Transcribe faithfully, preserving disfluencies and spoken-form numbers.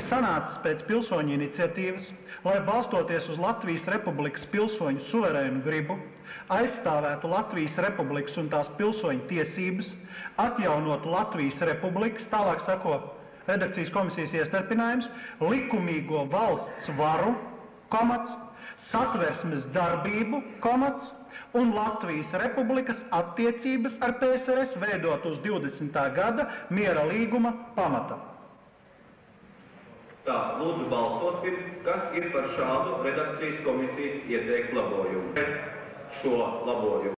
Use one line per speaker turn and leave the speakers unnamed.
sanācis pēc pilsoņu iniciatīvas, lai balstoties uz Latvijas Republikas pilsoņu suverēnu gribu, aizstāvētu Latvijas Republikas un tās pilsoņu tiesības, atjaunotu Latvijas Republikas, tālāk sako redakcijas komisijas iestarpinājums, likumīgo valsts varu, komats, satversmes darbību, komats, un Latvijas Republikas attiecības ar P S R S veidot uz divdesmitā gada miera līguma pamata.
Tā, lūdzu balsosim, kas ir par šādu redakcijas komisijas ieteiktu labojumu. Pret šo labojumu.